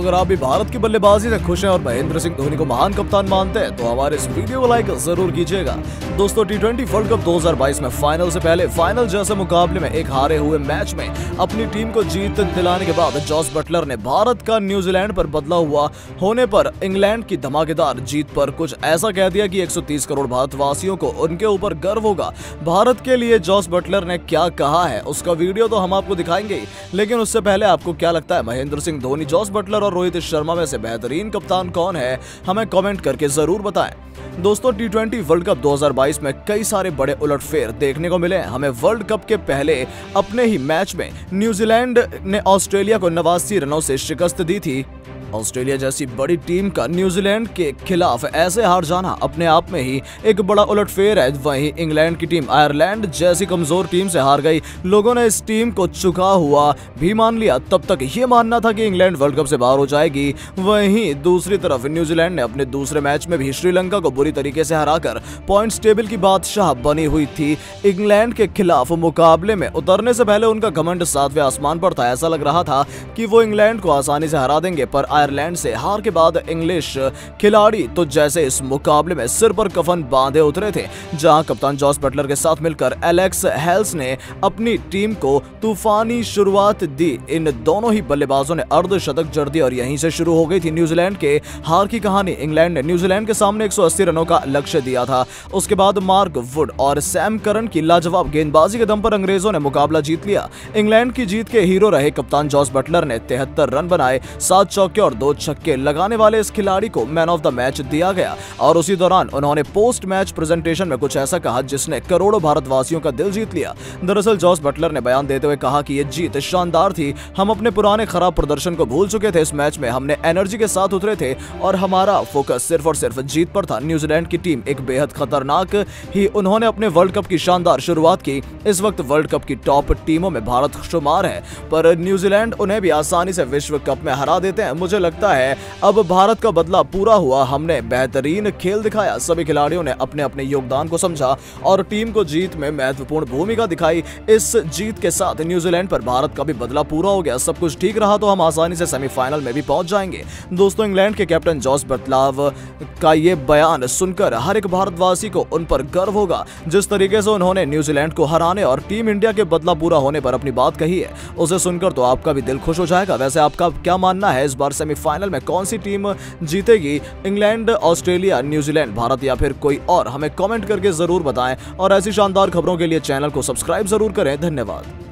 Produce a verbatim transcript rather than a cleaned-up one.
अगर आप भी भारत की बल्लेबाजी से खुश हैं और महेंद्र सिंह धोनी को महान कप्तान मानते हैं तो हमारे इस वीडियो को लाइक जरूर कीजिएगा। दोस्तों, टी ट्वेंटी वर्ल्ड कप दो हज़ार बाईस में फाइनल से पहले फाइनल जैसे मुकाबले में एक हारे हुए मैच में अपनी टीम को जीत दिलाने के बाद जॉस बटलर ने भारत का न्यूजीलैंड पर बदला हुआ होने पर इंग्लैंड की धमाकेदार जीत पर कुछ ऐसा कह दिया कि एक सौ तीस करोड़ भारतवासियों को उनके ऊपर गर्व होगा। भारत के लिए जॉस बटलर ने क्या कहा है उसका वीडियो तो हम आपको दिखाएंगे, लेकिन उससे पहले आपको क्या लगता है महेंद्र सिंह धोनी, जॉस बटलर और रोहित शर्मा में से बेहतरीन कप्तान कौन है? हमें कमेंट करके जरूर बताएं। दोस्तों, टी ट्वेंटी वर्ल्ड कप दो हज़ार बाईस में कई सारे बड़े उलटफेर देखने को मिले। हमें वर्ल्ड कप के पहले अपने ही मैच में न्यूजीलैंड ने ऑस्ट्रेलिया को नवासी रनों से शिकस्त दी थी। ऑस्ट्रेलिया जैसी बड़ी टीम का न्यूजीलैंड के खिलाफ ऐसे हार जाना अपने आप में ही एक बड़ा उलटफेर है। वहीं इंग्लैंड की टीम आयरलैंड जैसी कमजोर टीम से हार गई। लोगों ने इस टीम को चुका हुआ भी मान लिया। तब तक ये मानना था कि इंग्लैंड वर्ल्ड कप से बाहर हो जाएगी। वहीं दूसरी तरफ न्यूजीलैंड ने अपने दूसरे मैच में भी श्रीलंका को बुरी तरीके से हराकर पॉइंट्स टेबल की बादशाह बनी हुई थी। इंग्लैंड के खिलाफ मुकाबले में उतरने से पहले उनका घमंड सातवें आसमान पर था। ऐसा लग रहा था कि वो इंग्लैंड को आसानी से हरा देंगे, पर आयरलैंड से हार के बाद इंग्लिश खिलाड़ी तो जैसे इस मुकाबले में सिर पर कफन बांधे उतरे थे। जहां कप्तान जॉस बटलर के साथ मिलकर एलेक्स हेल्स ने अपनी टीम को तूफानी शुरुआत दी। इन दोनों ही बल्लेबाजों ने अर्धशतक जड़ दिया और यहीं से शुरू हो गई थी न्यूजीलैंड के हार की कहानी। इंग्लैंड ने न्यूजीलैंड के सामने एक सौ अस्सी रनों का लक्ष्य दिया था। उसके बाद मार्क वुड और सैम करन की लाजवाब गेंदबाजी के दम पर अंग्रेजों ने मुकाबला जीत लिया। इंग्लैंड की जीत के हीरो रहे कप्तान जॉस बटलर ने तिहत्तर रन बनाए, सात चौके और दो छक्के लगाने वाले इस खिलाड़ी को मैन ऑफ द मैच दिया गया। और उसी दौरान उन्होंने पोस्ट मैच प्रेजेंटेशन में कुछ ऐसा कहा जिसने करोड़ों भारतवासियों का दिल जीत लिया। दरअसल जॉस बटलर ने बयान देते हुए कहा कि यह जीत शानदार थी। हम अपने पुराने खराब प्रदर्शन को भूल चुके थे। इस मैच में हमने एनर्जी के साथ उतरे थे और हमारा फोकस सिर्फ और सिर्फ जीत पर था। न्यूजीलैंड की टीम एक बेहद खतरनाक ही उन्होंने अपने वर्ल्ड कप की शानदार शुरुआत की। इस वक्त वर्ल्ड कप की टॉप टीमों में भारत शुमार है, पर न्यूजीलैंड उन्हें भी आसानी से विश्व कप में हरा देते हैं। मुझे लगता है अब भारत का बदला पूरा हुआ। हमने बेहतरीन खेल दिखाया। सभी खिलाड़ियों ने अपने अपने योगदान को समझा और टीम को जीत में महत्वपूर्ण भूमिका दिखाई। इस जीत के साथ न्यूजीलैंड पर भारत का भी बदला पूरा हो गया। सब कुछ ठीक रहा तो हम आसानी से सेमीफाइनल में भी पहुंच जाएंगे। दोस्तों, इंग्लैंड के कैप्टन जॉस बटलर का ये बयान सुनकर हर एक भारतवासी को उन पर गर्व होगा। जिस तरीके से उन्होंने न्यूजीलैंड को हराने और टीम इंडिया के बदला पूरा होने पर अपनी बात कही है, उसे सुनकर तो आपका भी दिल खुश हो जाएगा। वैसे आपका क्या मानना है, इस बार सेमीफाइनल में कौन सी टीम जीतेगी? इंग्लैंड, ऑस्ट्रेलिया, न्यूजीलैंड, भारत या फिर कोई और? हमें कमेंट करके जरूर बताएं और ऐसी शानदार खबरों के लिए चैनल को सब्सक्राइब जरूर करें। धन्यवाद।